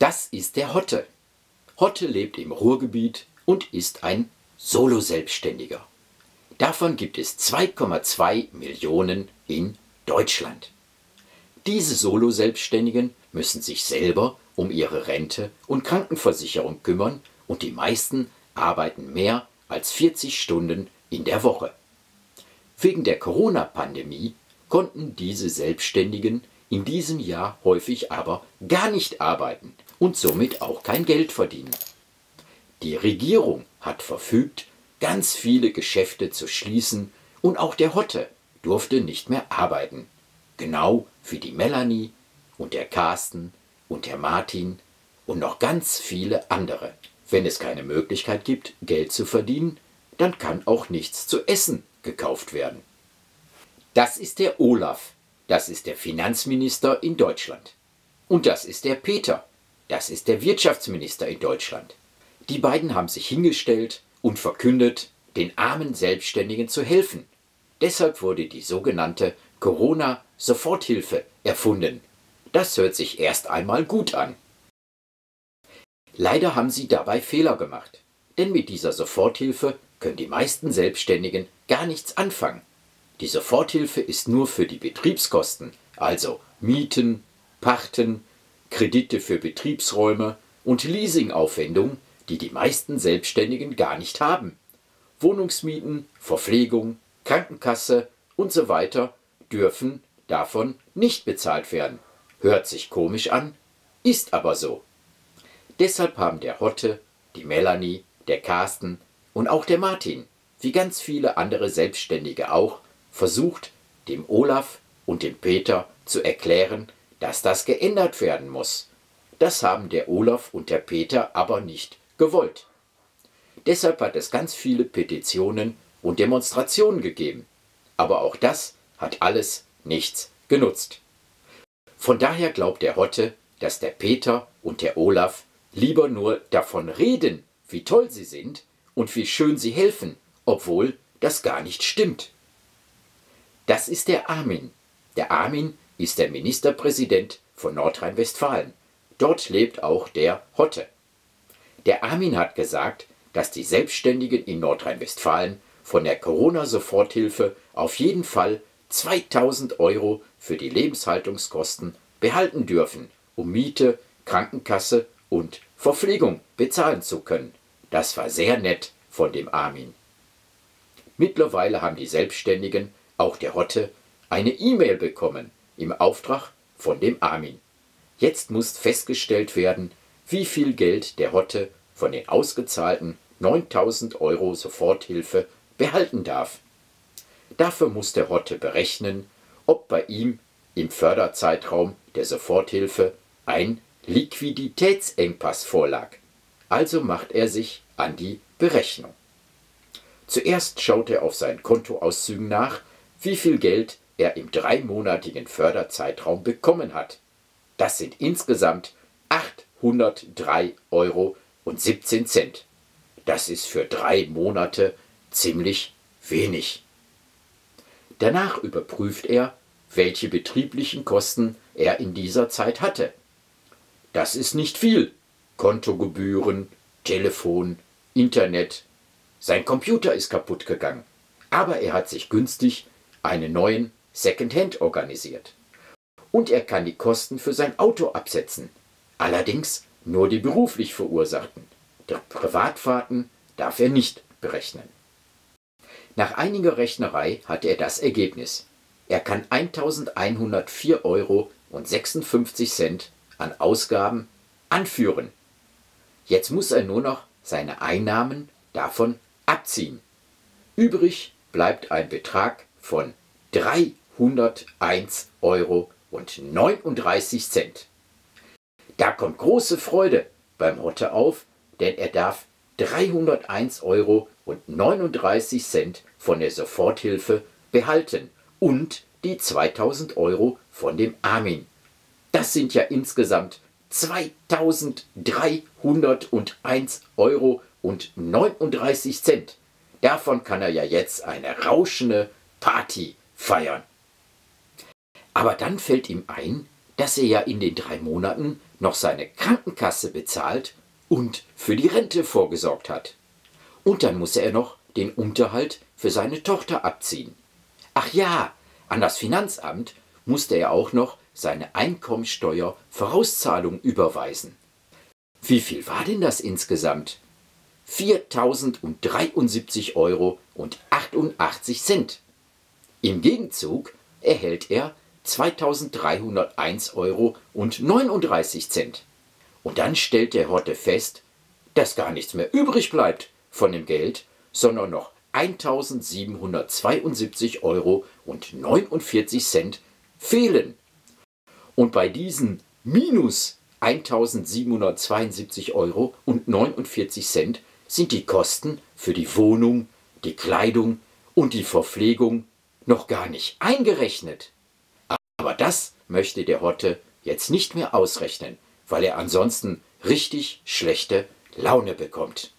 Das ist der Hotte. Hotte lebt im Ruhrgebiet und ist ein Solo-Selbstständiger. Davon gibt es 2,2 Millionen in Deutschland. Diese Solo-Selbstständigen müssen sich selber um ihre Rente und Krankenversicherung kümmern und die meisten arbeiten mehr als 40 Stunden in der Woche. Wegen der Corona-Pandemie konnten diese Selbstständigen in diesem Jahr häufig aber gar nicht arbeiten und somit auch kein Geld verdienen. Die Regierung hat verfügt, ganz viele Geschäfte zu schließen und auch der Hotte durfte nicht mehr arbeiten. Genau wie die Melanie und der Carsten und der Martin und noch ganz viele andere. Wenn es keine Möglichkeit gibt, Geld zu verdienen, dann kann auch nichts zu essen gekauft werden. Das ist der Olaf, das ist der Finanzminister in Deutschland. Und das ist der Peter, das ist der Wirtschaftsminister in Deutschland. Die beiden haben sich hingestellt und verkündet, den armen Selbstständigen zu helfen. Deshalb wurde die sogenannte Corona-Soforthilfe erfunden. Das hört sich erst einmal gut an. Leider haben sie dabei Fehler gemacht, denn mit dieser Soforthilfe können die meisten Selbstständigen gar nichts anfangen. Die Soforthilfe ist nur für die Betriebskosten, also Mieten, Pachten, Kredite für Betriebsräume und Leasingaufwendungen, die die meisten Selbstständigen gar nicht haben. Wohnungsmieten, Verpflegung, Krankenkasse und so weiter dürfen davon nicht bezahlt werden. Hört sich komisch an, ist aber so. Deshalb haben der Hotte, die Melanie, der Carsten und auch der Martin, wie ganz viele andere Selbstständige auch, versucht, dem Olaf und dem Peter zu erklären, dass das geändert werden muss. Das haben der Olaf und der Peter aber nicht gewollt. Deshalb hat es ganz viele Petitionen und Demonstrationen gegeben. Aber auch das hat alles nichts genutzt. Von daher glaubt der Hotte, dass der Peter und der Olaf lieber nur davon reden, wie toll sie sind und wie schön sie helfen, obwohl das gar nicht stimmt. Das ist der Armin. Der Armin ist der Ministerpräsident von Nordrhein-Westfalen. Dort lebt auch der Hotte. Der Armin hat gesagt, dass die Selbstständigen in Nordrhein-Westfalen von der Corona-Soforthilfe auf jeden Fall 2.000 € für die Lebenshaltungskosten behalten dürfen, um Miete, Krankenkasse und Verpflegung bezahlen zu können. Das war sehr nett von dem Armin. Mittlerweile haben die Selbstständigen, auch der Hotte, eine E-Mail bekommen im Auftrag von dem Armin. Jetzt muss festgestellt werden, wie viel Geld der Hotte von den ausgezahlten 9.000 € Soforthilfe behalten darf. Dafür muss der Hotte berechnen, ob bei ihm im Förderzeitraum der Soforthilfe ein Liquiditätsengpass vorlag. Also macht er sich an die Berechnung. Zuerst schaut er auf seinen Kontoauszügen nach, wie viel Geld er im 3-monatigen Förderzeitraum bekommen hat. Das sind insgesamt 803,17 €. Das ist für 3 Monate ziemlich wenig. Danach überprüft er, welche betrieblichen Kosten er in dieser Zeit hatte. Das ist nicht viel. Kontogebühren, Telefon, Internet. Sein Computer ist kaputt gegangen, aber er hat sich günstig einen neuen Secondhand organisiert. Und er kann die Kosten für sein Auto absetzen. Allerdings nur die beruflich verursachten. Die Privatfahrten darf er nicht berechnen. Nach einiger Rechnerei hat er das Ergebnis. Er kann 1.104,56 € an Ausgaben anführen. Jetzt muss er nur noch seine Einnahmen davon abziehen. Übrig bleibt ein Betrag von 301,39 €. Da kommt große Freude beim Hotte auf, denn er darf 301,39 € von der Soforthilfe behalten und die 2.000 € von dem Armin. Das sind ja insgesamt 2.301,39 €. Davon kann er ja jetzt eine rauschende Party feiern. Aber dann fällt ihm ein, dass er ja in den 3 Monaten noch seine Krankenkasse bezahlt und für die Rente vorgesorgt hat. Und dann muss er noch den Unterhalt für seine Tochter abziehen. Ach ja, an das Finanzamt musste er auch noch seine Einkommensteuer-Vorauszahlung überweisen. Wie viel war denn das insgesamt? 4.073,88 €. Im Gegenzug erhält er 2.301,39 €. Und dann stellt der Horte fest, dass gar nichts mehr übrig bleibt von dem Geld, sondern noch 1.772,49 € fehlen. Und bei diesen minus 1.772,49 € sind die Kosten für die Wohnung, die Kleidung und die Verpflegung noch gar nicht eingerechnet. Aber das möchte der Horte jetzt nicht mehr ausrechnen, weil er ansonsten richtig schlechte Laune bekommt.